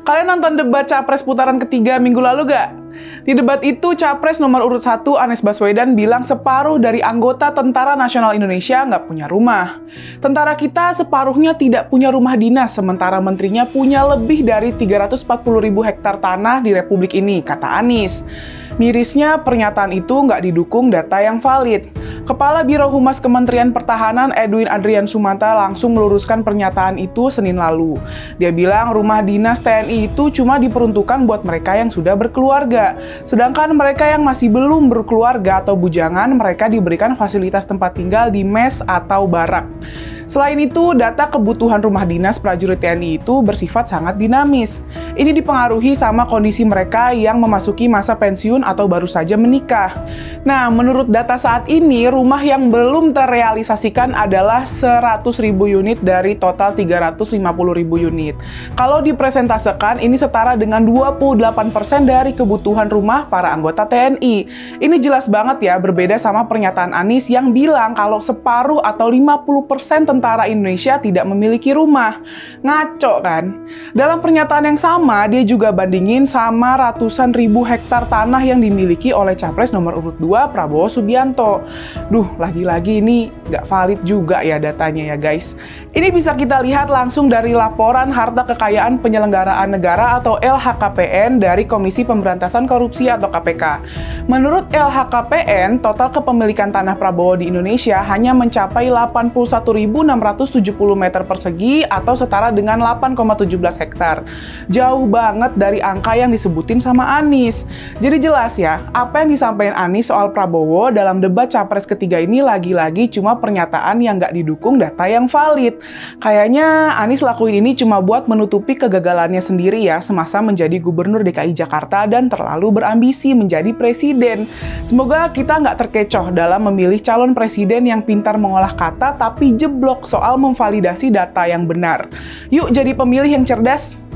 Kalian nonton debat Capres putaran ketiga minggu lalu gak? Di debat itu, Capres nomor urut 1 Anies Baswedan bilang separuh dari anggota Tentara Nasional Indonesia nggak punya rumah. Tentara kita separuhnya tidak punya rumah dinas, sementara menterinya punya lebih dari 340.000 hektar tanah di Republik ini, kata Anies. Mirisnya, pernyataan itu nggak didukung data yang valid. Kepala Biro Humas Kementerian Pertahanan Edwin Adrian Sumanta langsung meluruskan pernyataan itu Senin lalu. Dia bilang rumah dinas TNI itu cuma diperuntukkan buat mereka yang sudah berkeluarga. Sedangkan mereka yang masih belum berkeluarga atau bujangan, mereka diberikan fasilitas tempat tinggal di mes atau barak. Selain itu, data kebutuhan rumah dinas prajurit TNI itu bersifat sangat dinamis. Ini dipengaruhi sama kondisi mereka yang memasuki masa pensiun atau baru saja menikah. Nah, menurut data saat ini, rumah yang belum terrealisasikan adalah 100.000 unit dari total 350.000 unit. Kalau dipresentasekan, ini setara dengan 28% dari kebutuhan rumah para anggota TNI. Ini jelas banget ya, berbeda sama pernyataan Anies yang bilang kalau separuh atau 50% tentara Indonesia tidak memiliki rumah. Ngaco kan? Dalam pernyataan yang sama, dia juga bandingin sama ratusan ribu hektar tanah yang dimiliki oleh Capres nomor urut 2 Prabowo Subianto. Duh, lagi-lagi ini nggak valid juga ya datanya ya guys. Ini bisa kita lihat langsung dari laporan harta kekayaan penyelenggaraan negara atau LHKPN dari Komisi Pemberantasan Korupsi atau KPK. Menurut LHKPN, total kepemilikan tanah Prabowo di Indonesia hanya mencapai 81.670 meter persegi atau setara dengan 8,17 hektar. Jauh banget dari angka yang disebutin sama Anies. Jadi jelas ya, apa yang disampaikan Anies soal Prabowo dalam debat Capres ketiga ini lagi-lagi cuma pernyataan yang nggak didukung data yang valid. Kayaknya Anies lakuin ini cuma buat menutupi kegagalannya sendiri ya semasa menjadi Gubernur DKI Jakarta dan terlalu berambisi menjadi presiden. Semoga kita nggak terkecoh dalam memilih calon presiden yang pintar mengolah kata tapi jeblok soal memvalidasi data yang benar. Yuk jadi pemilih yang cerdas.